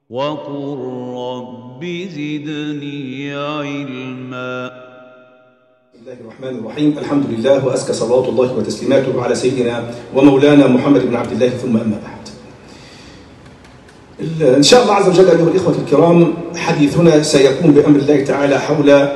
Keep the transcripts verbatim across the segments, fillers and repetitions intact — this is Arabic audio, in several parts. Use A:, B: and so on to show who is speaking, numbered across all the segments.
A: وقل رب زدني علما.
B: بسم الله الرحمن الرحيم. الحمد لله وأزكى صلوات الله وتسليماته على سيدنا ومولانا محمد بن عبد الله، ثم أما بعد. إن شاء الله عز وجل أيها الإخوة الكرام، حديثنا سيكون بأمر الله تعالى حول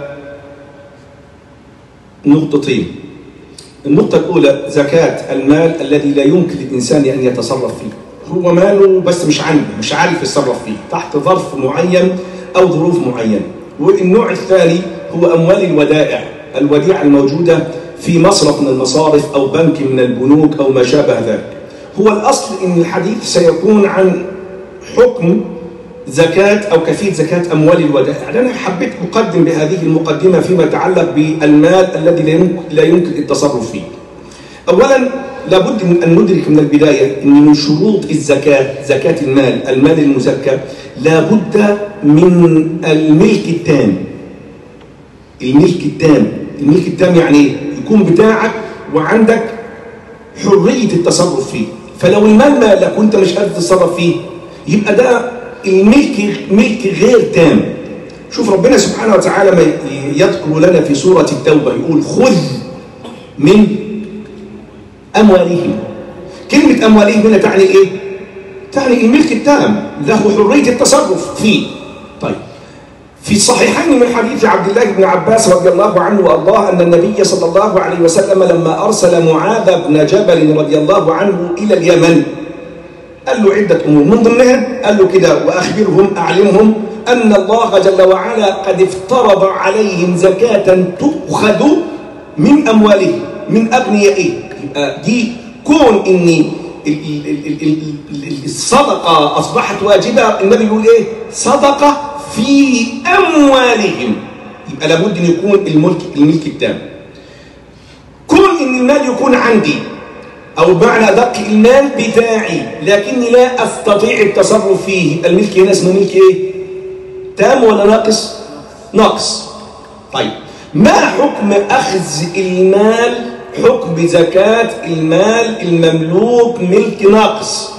B: نقطتين. النقطة الأولى زكاة المال الذي لا يمكن للإنسان أن يتصرف فيه، هو ماله بس مش عنده، مش عارف يتصرف فيه تحت ظرف معين أو ظروف معينة. والنوع الثاني هو أموال الودائع، الوديعة الموجودة في مصرف من المصارف أو بنك من البنوك أو ما شابه ذلك. هو الأصل إن الحديث سيكون عن حكم زكاة أو كيفية زكاة أموال الودائع. أنا حبيت أقدم بهذه المقدمة فيما يتعلق بالمال الذي لا يمكن التصرف فيه. أولا لابد من أن ندرك من البداية أن من شروط الزكاة، زكاة المال، المال المزكى، لابد من الملك التام. الملك التام، الملك التام يعني إيه؟ يكون بتاعك وعندك حرية التصرف فيه. فلو المال مالك وأنت مش قادر تتصرف فيه، يبقى ده الملك ملك غير تام. شوف ربنا سبحانه وتعالى ما يذكر لنا في سورة التوبة يقول خذ من أموالهم. كلمة أموالهم هنا تعني إيه؟ تعني الملك التام، له حرية التصرف فيه. طيب، في الصحيحين من حديث عبد الله بن عباس رضي الله عنه وأرضاه أن النبي صلى الله عليه وسلم لما أرسل معاذ بن جبل رضي الله عنه إلى اليمن قال له عدة أمور، من ضمنها قال له كده وأخبرهم أعلمهم أن الله جل وعلا قد افترض عليهم زكاة تؤخذ من أموالهم من أغنيائهم. يبقى دي كون إن الصدقة أصبحت واجبة، النبي يقول إيه؟ صدقة في أموالهم. يبقى لابد أن يكون الملك الملك التام. كون إن المال يكون عندي أو بمعنى أدق المال بتاعي لكني لا أستطيع التصرف فيه، الملك هنا اسمه ملك إيه؟ تام ولا ناقص؟ ناقص. طيب، ما حكم أخذ المال؟ حكم زكاة المال المملوك ملك ناقص.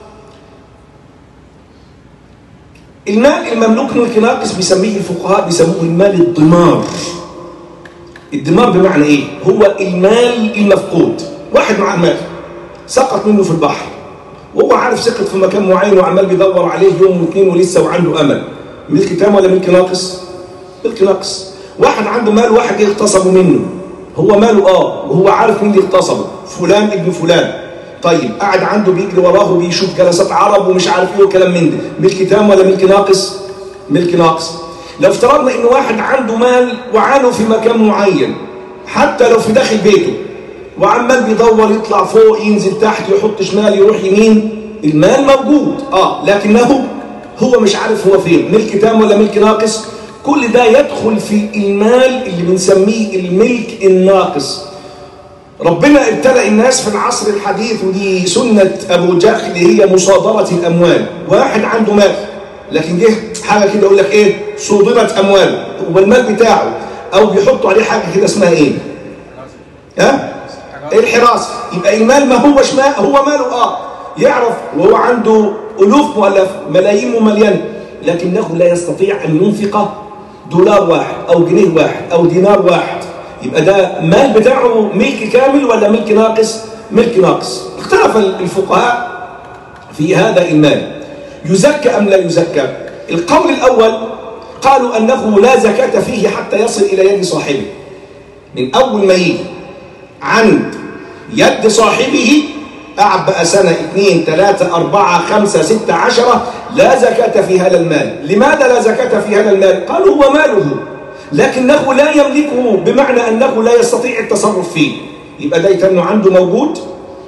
B: المال المملوك ملك ناقص بيسميه الفقهاء بيسموه المال الضمار. الضمار بمعنى إيه؟ هو المال المفقود. واحد معاه مال سقط منه في البحر وهو عارف سقط في مكان معين وعمال بيدور عليه يوم واثنين ولسه وعنده امل، ملك تام ولا ملك ناقص؟ ملك ناقص. واحد عنده مال واحد يغتصبه منه، هو ماله اه وهو عارف مين اللي اغتصبه، فلان ابن فلان. طيب قاعد عنده بيجري وراه وبيشوف جلسات عرب ومش عارف ايه وكلام من ده، ملك تام ولا ملك ناقص؟ ملك ناقص. لو افترضنا ان واحد عنده مال وعانه في مكان معين حتى لو في داخل بيته وعمال بيدور يطلع فوق ينزل تحت يحط شمال يروح يمين، المال موجود اه لكنه هو مش عارف هو فين، ملك تام ولا ملك ناقص؟ كل ده يدخل في المال اللي بنسميه الملك الناقص. ربنا ابتلى الناس في العصر الحديث، ودي سنة أبو جهل اللي هي مصادرة الأموال. واحد عنده مال لكن جه حاجة كده يقول لك إيه؟ صودرت أمواله، هو المال بتاعه أو بيحطوا عليه حاجة كده اسمها إيه؟ ها؟ الحراسة. يبقى المال ما هوش مال، هو ماله اه يعرف وهو عنده ألوف مؤلفة ملايين مملينة لكنه لا يستطيع أن ينفق دولار واحد أو جنيه واحد أو دينار واحد. يبقى ده مال بتاعه ملك كامل ولا ملك ناقص؟ ملك ناقص. اختلف الفقهاء في هذا المال يزكى أم لا يزكى. القول الأول قالوا أنه لا زكاة فيه حتى يصل إلى يد صاحبه. من أول ما يجي عند يد صاحبه قعد بقى سنة اثنين ثلاثة أربعة خمسة ستة عشرة لا زكاة في هذا المال. لماذا لا زكاة في هذا المال؟ قالوا هو ماله لكنه لا يملكه، بمعنى أنه لا يستطيع التصرف فيه. يبقى ده يتنه عنده موجود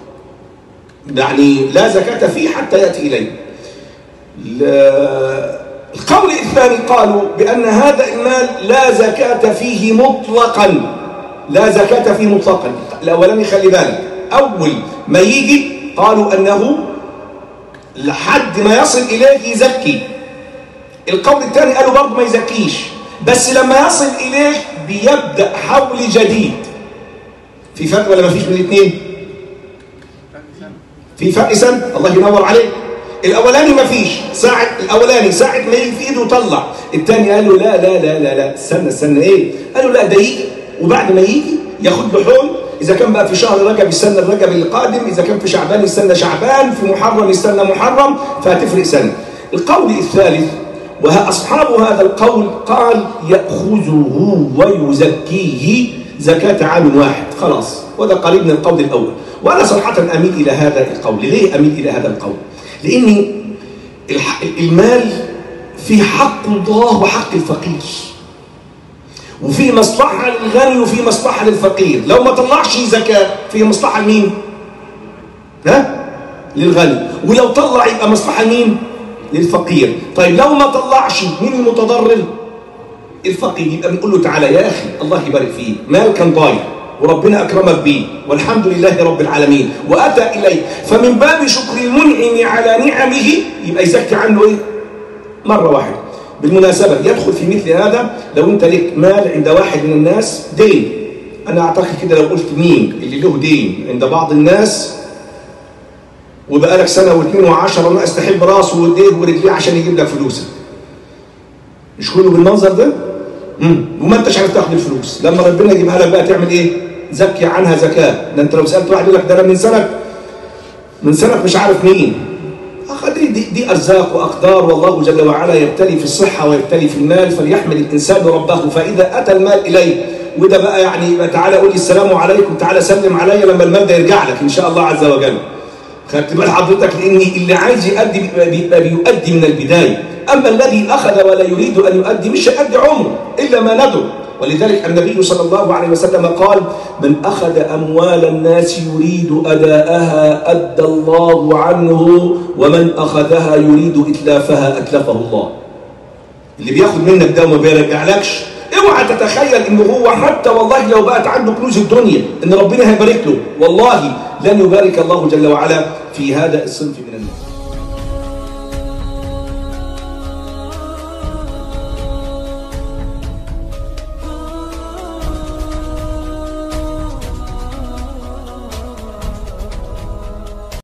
B: يعني لا زكاة فيه حتى يأتي إليه. القول الثاني قالوا بأن هذا المال لا زكاة فيه مطلقا، لا زكاة فيه مطلقا. الأولاني خلي بالك، أول ما يجي قالوا أنه لحد ما يصل إليه يزكي. القول الثاني قالوا برضه ما يزكيش، بس لما يصل إليه بيبدأ حول جديد. في فرق ولا ما فيش من الاثنين؟ في فرق سنة. الله ينور عليك. الاولاني ما فيش ساعه، الاولاني ساعه ما يجي في ايده طلع، الثاني قال له لا لا لا لا لا استنى استنى ايه؟ قال له لا ده يجي، وبعد ما يجي ياخد له حول، اذا كان بقى في شهر رجب يستنى الرجب القادم، اذا كان في شعبان يستنى شعبان، في محرم يستنى محرم، فهتفرق سنه. القول الثالث وأصحاب هذا القول قال يأخذه ويزكيه زكاة عام واحد، خلاص، وده قريب من القول الأول. وأنا صراحة أميل إلى هذا القول. ليه أميل إلى هذا القول؟ لأن المال في حق الله وحق الفقير، وفي مصلحة للغني وفي مصلحة للفقير. لو ما طلعش زكاة في مصلحة لمين؟ ها؟ للغني. ولو طلع يبقى مصلحة لمين؟ للفقير. طيب لو ما طلعش مين المتضرر؟ الفقير. يبقى بنقول له تعالى يا اخي الله يبارك فيك، مال كان ضايع وربنا اكرمك بيه والحمد لله رب العالمين واتى اليه، فمن باب شكر المنعم على نعمه يبقى يزكي عنه ايه؟ مره واحده. بالمناسبه يدخل في مثل هذا لو انت لك مال عند واحد من الناس دين. انا اعتقد كده لو قلت مين اللي له دين عند بعض الناس وبقى لك سنه واثنين وعشرة ناقص تحب راسه وايديه ورجليه عشان يجيب لك فلوسك. مش كله بالمنظر ده؟ امم وما انتش عارف تاخد الفلوس، لما ربنا يجيبها لك بقى تعمل ايه؟ زكي عنها زكاه. ده انت لو سالت واحد يقول لك ده انا من سنه من سنه مش عارف مين. دي, دي, دي ارزاق واقدار، والله جل وعلا يبتلي في الصحه ويبتلي في المال، فليحمد الانسان ربه. فاذا اتى المال اليه وده بقى يعني تعالى قول لي السلام عليكم، تعالى سلم عليا لما المال ده يرجع لك ان شاء الله عز وجل. خدت بال حضرتك؟ لان اللي عايز يؤدي بيبقى بيؤدي من البدايه، اما الذي اخذ ولا يريد ان يؤدي مش هيؤدي عمره الا ما ندر. ولذلك النبي صلى الله عليه وسلم قال: من اخذ اموال الناس يريد اداءها ادى الله عنه، ومن اخذها يريد اتلافها اتلفه الله. اللي بياخد منك ده وما بيرجعلكش اوعى تتخيل انه هو حتى والله لو بقت عنده كنوز الدنيا ان ربنا هيبارك له، والله لن يبارك الله جل وعلا في هذا الصنف من الناس.